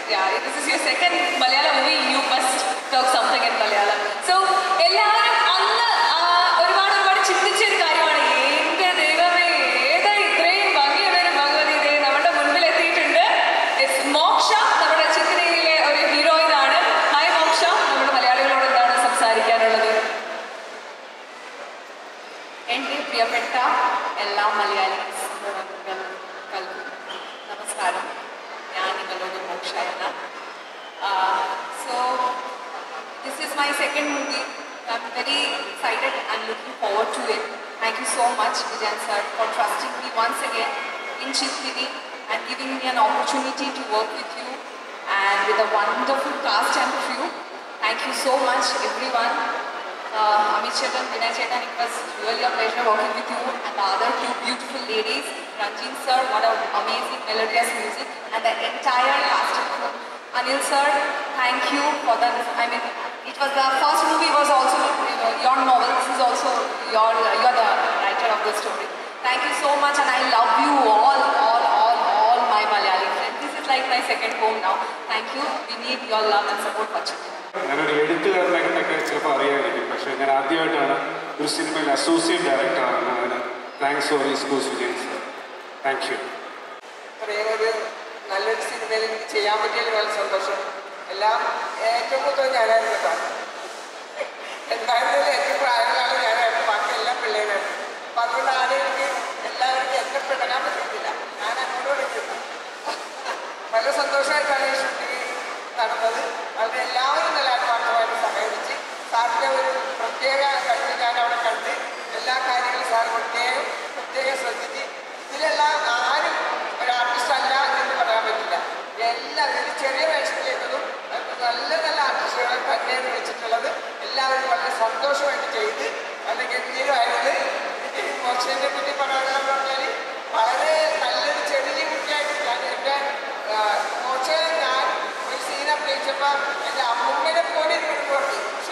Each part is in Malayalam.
Yeah, this is your second Malayalam movie. You must talk something in Malayalam. So, എല്ലാവരും അന്ന് ഒരുപാട് ചിന്തിച്ച ഒരു കാര്യമാണ്. എന്റെ ദൈവമേ, ഏതാ ഇത്രയും ഭംഗിയുള്ള ഒരു ഭഗവതി നമ്മുടെ മുൻപിൽ എത്തിയിട്ടുണ്ട്. ഇറ്റ്സ് മോക്ഷ, നമ്മുടെ ചിത്രയിലെ ഒരു ഹീറോയിൻ ആണ്. ഹായ് മോക്ഷ, നമ്മുടെ മലയാളികളോട് എന്താണ് സംസാരിക്കാനുള്ളത്? എന്റെ പ്രിയപ്പെട്ട എല്ലാ മലയാളീസുകൾക്കും നമസ്കാരം. ഞാൻ നിങ്ങളോട് മോക്ഷ എന്ന. So, this is my second movie. I'm very excited and looking forward to it. Thank you so much, Vijayan sir, for trusting me once again in Chittiri and giving me an opportunity to work with you and with a wonderful cast and crew. Thank you so much, everyone. Amit Chetan, Vinay Chetan, it was really a pleasure working with you and the other two beautiful ladies. Ranjin sir, what an amazing melodious music, and the entire cast and crew. Anil sir, thank you for that. I mean, it was the first movie was also your novel. This is also you're the writer of the story. Thank you so much, and I love you all my Malayali friends. This is like my second home now. Thank you. We need your love and support for Chittiri. ഞാനൊരു എഴുത്തുകാരനൊക്കെ ചിലപ്പോൾ അറിയാമായിരിക്കും, പക്ഷേ ഞാൻ ആദ്യമായിട്ടാണ് ഒരു സിനിമയിൽ അസോസിയേറ്റ് ഡയറക്ടറാണ്. അതിന് thanks for is Vijayan sir. Thank you. ഒരു നല്ലൊരു സിനിമയിൽ എനിക്ക് ചെയ്യാൻ പറ്റിയതിൽ വളരെ സന്തോഷം. എല്ലാം ഏറ്റവും കൂടുതൽ ഞാനായിരുന്നു കേട്ടോ. എന്തായിരുന്നാലും ഏറ്റവും പ്രായമുള്ള ഞാനായിരുന്നു, ബാക്കി എല്ലാം പിള്ളേരായിരുന്നു. അപ്പം അതുകൊണ്ട് ആദ്യം എനിക്ക് എല്ലാവർക്കും എന്നെ പിടങ്ങാൻ പറ്റുന്നില്ല. ഞാൻ അങ്ങോട്ട് വിളിക്കുന്നു. വളരെ സന്തോഷമായിട്ടാണ് ഈ ഷൂട്ടിങ് നടന്നത്. വളരെ എല്ലാവരും നല്ല ആത്മാർത്ഥമായിട്ട് സഹകരിച്ച് സാറിൻ്റെ ഒരു പ്രത്യേക കഴിവ് ഞാൻ അവിടെ കണ്ട് എല്ലാ കാര്യങ്ങളും സാർ പ്രത്യേകം ശ്രദ്ധിച്ച് ഇതിലെല്ലാം ആരും ഒരു ആർട്ടിസ്റ്റ് അല്ല എന്ന് പറയാൻ പറ്റില്ല. എല്ലാവരും ചെറിയ വേഷം ചെയ്തതും നല്ല നല്ല ആർട്ടിസ്റ്റുകളെ തന്നെയാണ് വെച്ചിട്ടുള്ളത്. എല്ലാവരും വളരെ സന്തോഷമായിട്ട് ചെയ്ത് വളരെ ഗംഭീരമായത്. മോശയെ പറ്റി പറയാനെന്ന് പറഞ്ഞാൽ വളരെ നല്ലൊരു ചെറിയ കുട്ടിയായിട്ട് ഞാൻ എൻ്റെ മോശയെ ഞാൻ ഒരു സീൻ അഭിനയിച്ചപ്പോൾ എൻ്റെ അമ്മൂമ്മനെ പോലെ എനിക്ക് പറഞ്ഞു. പക്ഷേ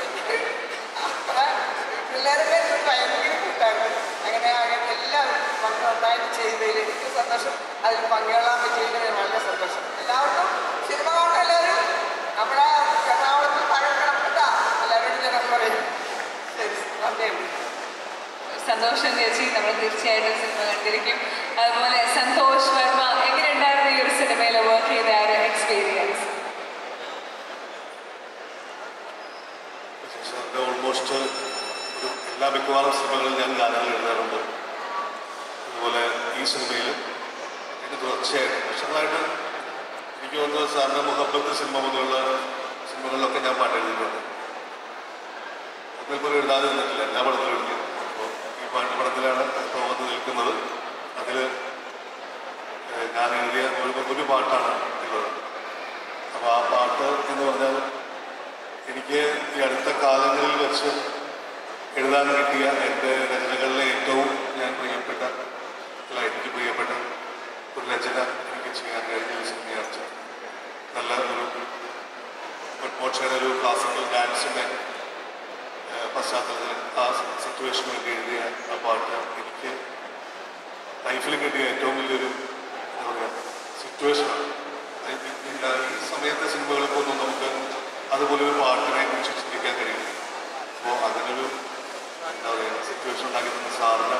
പിള്ളേരുടെ ഭയങ്കര കൂട്ടായിരുന്നു. അങ്ങനെ എല്ലാവരും നന്നായിട്ട് ചെയ്തതിൽ എനിക്ക് സന്തോഷം. അതിൽ പങ്കുകൊള്ളാൻ പറ്റിയതിൽ വളരെ സന്തോഷം. എല്ലാവർക്കും സിനിമ കാണുന്ന എല്ലാവരും നമ്മുടെ എറണാകുളത്ത് പഴക്കണം കേട്ടോ. എല്ലാവരോടും ഞാൻ പറയും. ശരി, നന്ദിയുണ്ട്. സന്തോഷം ചേച്ചി, നമ്മൾ തീർച്ചയായിട്ടും സിനിമ കണ്ടിരിക്കും. അതുപോലെ സന്തോഷ് വർമ്മ, എങ്ങനെയുണ്ടായിരുന്നു ഈ ഒരു സിനിമയിൽ വർക്ക് ചെയ്ത ആ ഒരു എക്സ്പീരിയൻസ്? ഓൾമോസ്റ്റ് ഒരു മിക്കവാറും സിനിമകളിൽ ഞാൻ ഗാനങ്ങൾ എഴുതാറുണ്ട്. അതുപോലെ ഈ സിനിമയിലും എനിക്ക് തുടർച്ചയായിട്ട് വർഷങ്ങളായിട്ട് എനിക്ക് തോന്നുന്നത് സാറിൻ്റെ മുഹബത്ത് സിനിമ മുതലുള്ള സിനിമകളിലൊക്കെ ഞാൻ പാട്ട് എഴുതിയിട്ടുണ്ട്. അതിൽപ്പോലും എഴുതാതെ നിന്നിട്ടില്ല, എല്ലാ പടത്തിലും എഴുതി. അപ്പോൾ ഈ പടത്തിലാണ് ഇപ്പോൾ വന്ന് നിൽക്കുന്നത്. അതിൽ ഞാൻ എഴുതിയ ഒരു പാട്ടാണ് ഉള്ളത്. അപ്പോൾ ആ പാട്ട് എന്ന് പറഞ്ഞാൽ എനിക്ക് ഈ അടുത്ത കാലങ്ങളിൽ വെച്ച് എഴുതാൻ കിട്ടിയ എൻ്റെ രചനകളിലെ ഏറ്റവും എനിക്ക് പ്രിയപ്പെട്ട ഒരു രചന എനിക്ക് ചെയ്യാൻ കഴിഞ്ഞ ഒരു സിനിമയാണ്. നല്ല ഒരു ക്ലാസിക്കൽ ഡാൻസിൻ്റെ പശ്ചാത്തലത്തിൽ ആ സിറ്റുവേഷനൊക്കെ എഴുതിയ ആ പാട്ട് എനിക്ക് ലൈഫിൽ കിട്ടിയ ഏറ്റവും വലിയൊരു എന്താ പറയുക സിറ്റുവേഷനാണ്. ഈ സമയത്തെ സിനിമകൾക്കൊന്നും നമുക്ക് അതുപോലെ ഒരു പാട്ടിനെ കുറിച്ച് ചിന്തിക്കാൻ കഴിയില്ല. അപ്പോൾ അതിനൊരു എന്താ പറയുക സിറ്റുവേഷൻ ഉണ്ടാക്കി തന്ന സാറിന്